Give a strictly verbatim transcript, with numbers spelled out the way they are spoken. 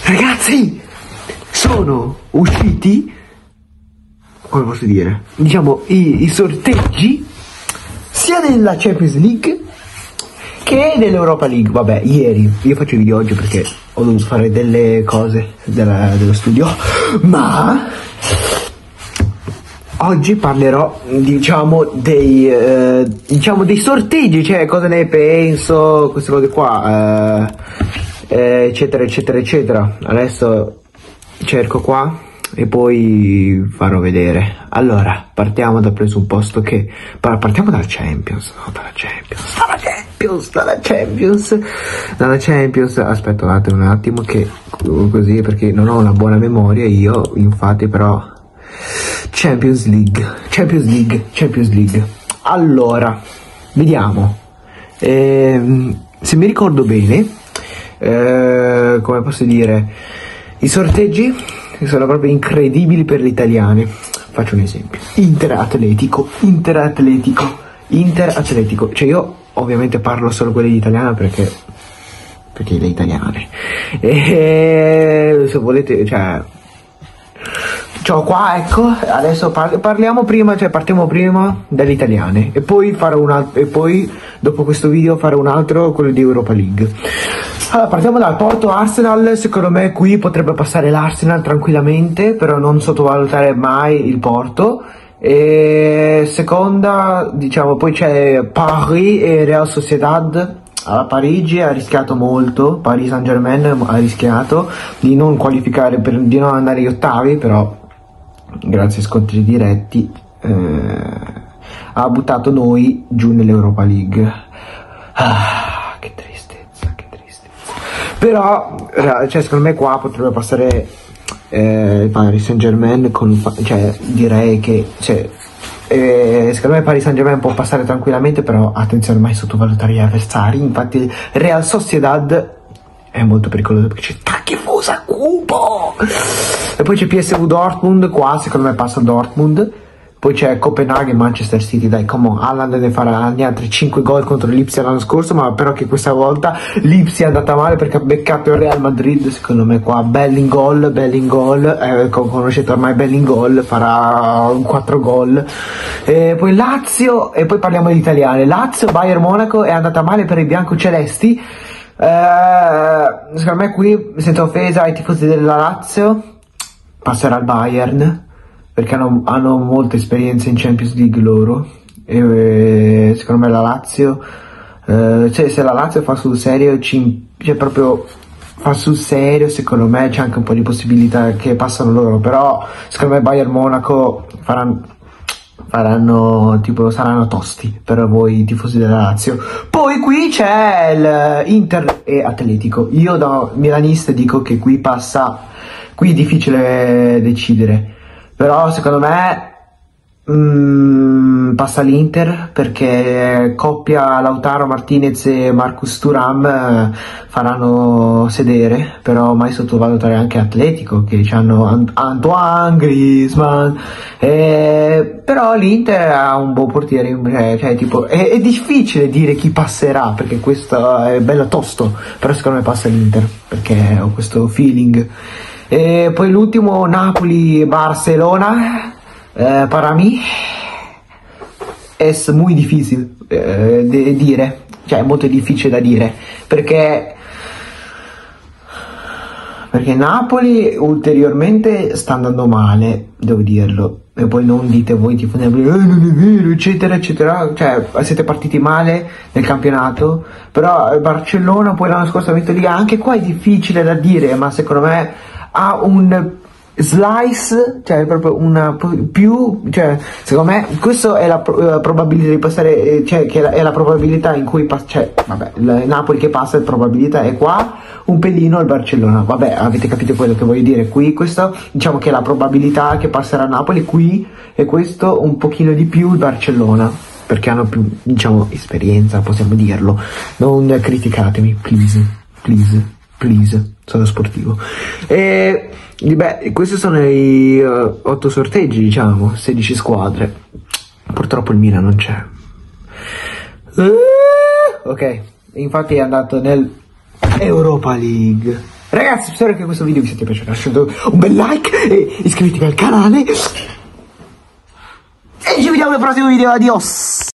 Ragazzi, sono usciti, come posso dire, diciamo i, i sorteggi sia della Champions League che dell'Europa League. Vabbè, ieri, io faccio i video oggi perché ho dovuto fare delle cose della, dello studio, ma oggi parlerò, diciamo, dei, eh, diciamo, dei sorteggi, cioè cosa ne penso, queste cose qua, eh, eh, eccetera, eccetera, eccetera. Adesso cerco qua e poi farò vedere. Allora, partiamo dal presupposto che partiamo dalla Champions, no, dalla Champions, dalla Champions, dalla Champions, dalla Champions. Aspetta un attimo, un attimo che così, perché non ho una buona memoria io, infatti, però Champions League, Champions League, Champions League. Allora, vediamo. Ehm, se mi ricordo bene, eh, come posso dire, i sorteggi sono proprio incredibili per gli italiani. Faccio un esempio: Inter Atletico, Inter Atletico, Inter Atletico. Cioè io ovviamente parlo solo quelli italiani perché perché le italiane. E se volete, cioè ciao qua, ecco, adesso par parliamo prima, cioè partiamo prima dalle italiane e poi fare un altro, e poi dopo questo video fare un altro, quello di Europa League. Allora, partiamo dal Porto Arsenal. Secondo me qui potrebbe passare l'Arsenal tranquillamente, però non sottovalutare mai il Porto. E seconda, diciamo, poi c'è Paris e Real Sociedad. A Parigi ha rischiato molto, Paris Saint Germain ha rischiato di non qualificare, per, di non andare agli ottavi, però grazie a scontri diretti eh, ha buttato noi giù nell'Europa League. Ah, che tristezza, che tristezza. Però, cioè, secondo me qua potrebbe passare eh, Paris Saint Germain con, cioè, direi che, cioè, Eh, secondo me Paris Saint Germain può passare tranquillamente, però attenzione, mai sottovalutare gli avversari. Infatti Real Sociedad è molto pericoloso perché c'è Takefusa Kubo e poi c'è P S V Dortmund. Qua secondo me passa Dortmund. Poi c'è Copenaghen e Manchester City. Dai, come on, Haaland ne farà gli altri cinque gol contro l'Ipsia l'anno scorso, ma però che questa volta l'Ipsia è andata male perché ha beccato il Real Madrid. Secondo me qua Bellingham, Bellingham, eh, conoscete ormai Bellingham, farà un quattro gol. E poi Lazio, e poi parliamo di italiane. Lazio, Bayern Monaco è andata male per i biancocelesti. Eh, secondo me qui, senza offesa ai tifosi della Lazio, passerà il Bayern, perché hanno, hanno molta esperienza in Champions League loro, e secondo me la Lazio, eh, cioè se la Lazio fa sul serio, ci, cioè proprio fa sul serio, secondo me c'è anche un po' di possibilità che passano loro, però secondo me Bayern Monaco faranno, faranno tipo, saranno tosti per voi tifosi della Lazio. Poi qui c'è l'Inter e Atletico. Io da milanista dico che qui passa, qui è difficile decidere. Però secondo me mm, passa l'Inter, perché coppia Lautaro Martinez e Marcus Thuram eh, faranno sedere, però mai sottovalutare anche Atletico, che hanno Ant Antoine Griezmann, eh, però l'Inter ha un buon portiere, cioè, cioè tipo è, è difficile dire chi passerà, perché questo è bello tosto, però secondo me passa l'Inter, perché ho questo feeling. E poi l'ultimo, Napoli-Barcelona, eh, para mí es muy difícil eh, de dire, cioè è molto difficile da dire, perché perché Napoli ulteriormente sta andando male, devo dirlo, e poi non dite voi tipo eh, non è vero, eccetera eccetera, cioè siete partiti male nel campionato, però Barcellona poi l'anno scorso ha vinto Liga, anche qua è difficile da dire, ma secondo me ha un slice, cioè proprio una più, cioè secondo me questa è la, la probabilità di passare, cioè che è la probabilità in cui passa, cioè vabbè, il Napoli che passa, la probabilità è qua un pelino il Barcellona, vabbè, avete capito quello che voglio dire. Qui questo diciamo che è la probabilità che passerà Napoli, qui e questo un pochino di più il Barcellona, perché hanno più, diciamo, esperienza, possiamo dirlo. Non criticatemi, please, please, please, sono sportivo. E beh, questi sono i uh, otto sorteggi, diciamo, sedici squadre. Purtroppo il Milan non c'è. Uh, ok, infatti è andato nel Europa League. Ragazzi, spero che questo video vi sia piaciuto. Lasciate un bel like e iscrivetevi al canale. E ci vediamo nel prossimo video. Adios.